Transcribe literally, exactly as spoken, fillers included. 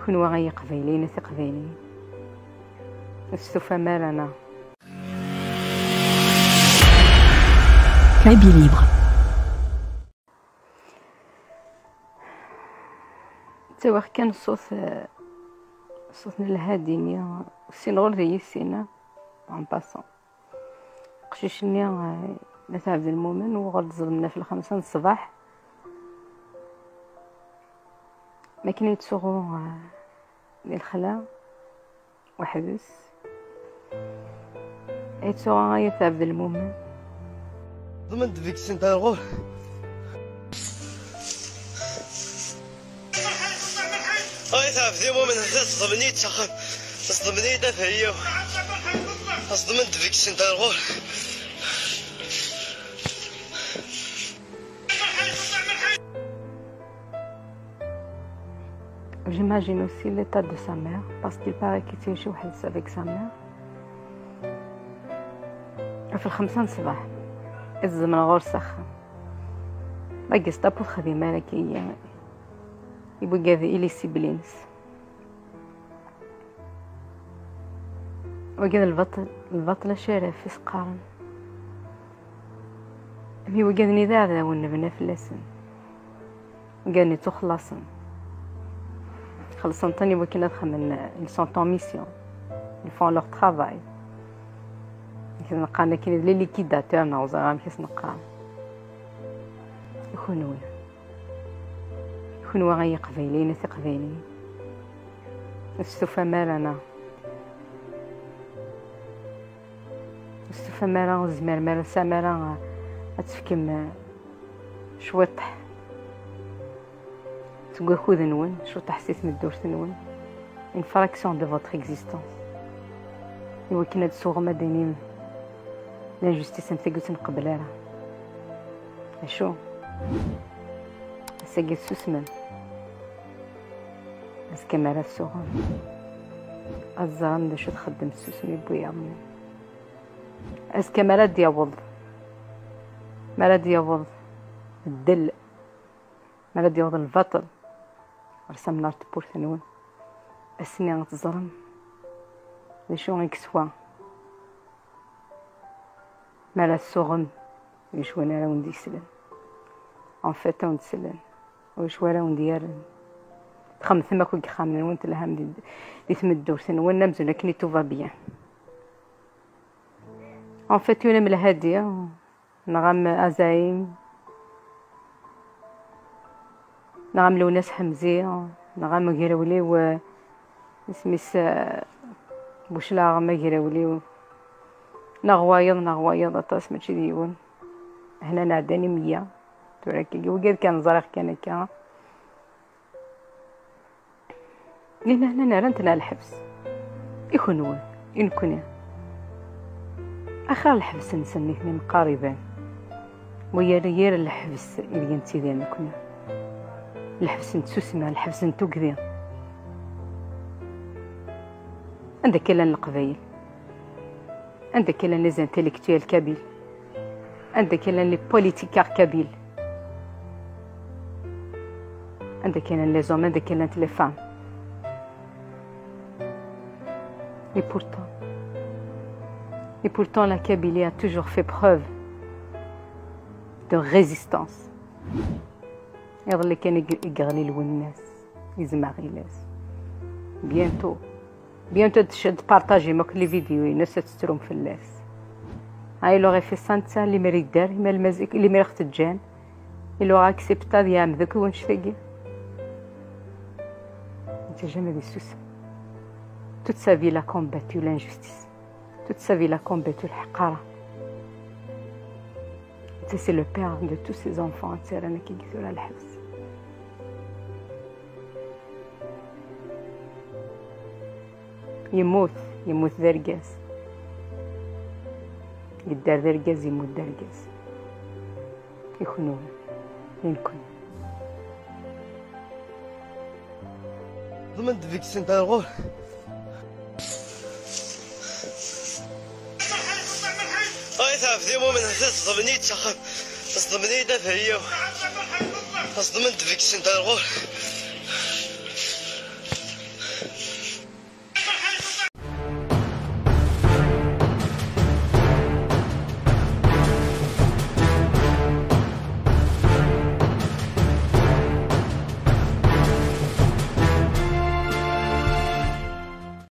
يكون وغاي قبيلين تقبيلين السوفا مالنا كايبي ليبر. تواخ كان الصوت صوتنا الهادي سين غور ذي سينا عم باسون قشيشني لا تعبد المؤمن وغرد ظلمنا في الخمسة الصباح ما كانوا يتسوغوا ديال الخلا وحبس يتسوغوا غير تعبد المؤمن ضمنت فيك سنتارغو هاي تعرف ذي مؤمن تصدمني تشخم تصدمني دافعية تصدمنت فيك سنتارغو. J'imagine aussi l'état de sa mère parce qu'il paraît qu'il était chez واحد avec sa mère. في الخمسة الصباح الزمن غور سخن باقي ستابو الخدمة لكي يبقى قاذي إلي سيبلينس وقال البطل البطلة شارع في سقارن مي وقاذني ذا ذا ونبنا في اللسن وقالني تخلصن خلصن تاني وكنا دخلنا ils sont en mission ils font leur travail كنا نلقانا كاين لي ليكيداتور نوزا غام كيس نلقاو يكونوا يكونوا غاي قبيلين تقبيلين السوفا مالنا السوفا مالا زمر مالا سامالا اتفكم شوطح تقول خذ نون شو تحسيت من الدور نون une fraction de votre existence إوا كنا تسوغ مدينين l'injustice انت قلت نقبلها شو ساقي سوسمن بس كمارا السوغن الزرام دا شو تخدم السوسمي بويا مني اس كمارا ديابوض مالا ديابوض الدل مالا ديابوض البطل رسم نار تبور ثنون اسني غتزرم دا شو غيكسوا مالا السوغم يشوانا راون دي سلن en fait on سلن وشوانا راون ديالن تخم ثماك وكي خامن وانت الهم دي دي تمدور ثنون نمزو لكني توفا بيان en fait يونا من الهادية نغام ازايم نغام لو ناس حمزية نغام غيراولي و اسميس بوشلا غما غيراولي نغوايض نغوايض اطاس ماشي ديون هنا نعداني مية تراكي وقال كان زرق كان كا لينا هنا نارنتنا الحبس يكونون ينكون اخر الحبس نسمي اثنين مقاربان ويا ريال الحبس اللي انتي ذا كنا الحبس نتسوسمه الحبس نتو كذا عندك كلان القبايل عندك كلان لي زانتيليكتويل كابيل عندك كلان لي بوليتيكار كابيل عندك كلان لي زوم عندك كلان لي فام et pourtant et pourtant la Kabylie a toujours fait preuve de résistance يظل كان يقغني الناس يزمغي ناس بيانتو بيانتو تشد بارطاجي ماك لي فيديو الناس تسترهم في اللاس هاي لو غي في سانتا اللي مريد دار ما المزيك اللي مريخ تجان لو اكسبتا ديام ذاك ونش ثقي انت جامي دي سوس toute sa vie il a combattu l'injustice toute sa vie il a combattu الحقارة c'est le père de tous ses enfants تسيرانا كي قيثولا الحبس يموت يموت ذرقاس يدار ذرقاس يموت ذرقاس يخونون ينكون ضمنت فيك سنتارغو هاي تعرف ذي مؤمن تصدمني تشخم تصدمني دافعية تصدمنت فيك سنتارغو شكرا.